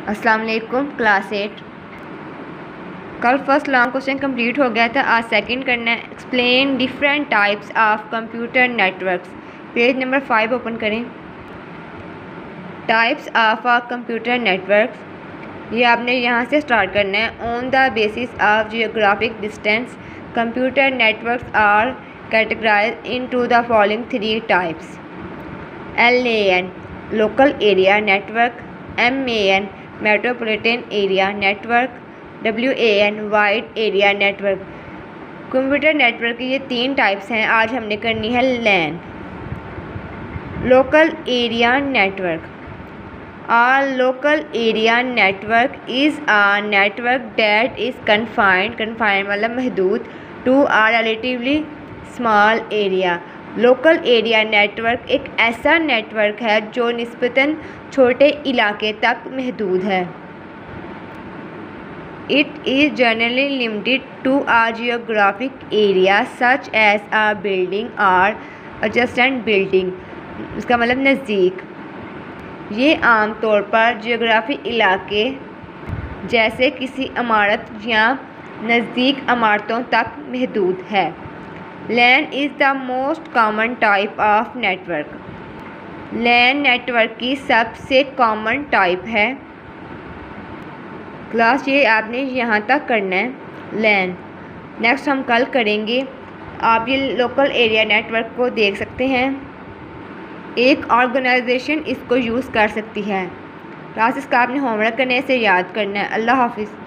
अस्सलाम वालेकुम क्लास 8। कल फर्स्ट लॉन्ग क्वेश्चन कंप्लीट हो गया था। आज सेकंड करना है। Explain different types of computer networks. Page number 5 open करें। टाइप्स ऑफ कंप्यूटर नेटवर्क्स, ये आपने यहाँ से स्टार्ट करना है। On the basis of geographic distance computer networks are categorized into the following 3 types: LAN local area network, MAN metropolitan area network, WAN wide area network. Computer network की ये 3 types हैं। आज हमने करनी है LAN. Local area network, a local area network is a network that is confined मतलब महदूद to a relatively small area। Local area network एक ऐसा नेटवर्क है जो निस्बतन छोटे इलाके तक महदूद है। It is generally limited to a geographic area such as a building or adjacent building। इसका मतलब नज़दीक। ये आम तौर पर जियोग्राफी इलाके जैसे किसी इमारत या नज़दीक इमारतों तक महदूद है। LAN is the most common type of network. LAN network की सबसे कॉमन टाइप है। क्लास ये आपने यहाँ तक करना है लैन। नेक्स्ट हम कल करेंगे। आप ये लोकल एरिया नेटवर्क को देख सकते हैं। एक ऑर्गेनाइजेशन इसको यूज़ कर सकती है। क्लास इसका आपने होमवर्क करने से याद करना है। अल्लाह हाफिज़।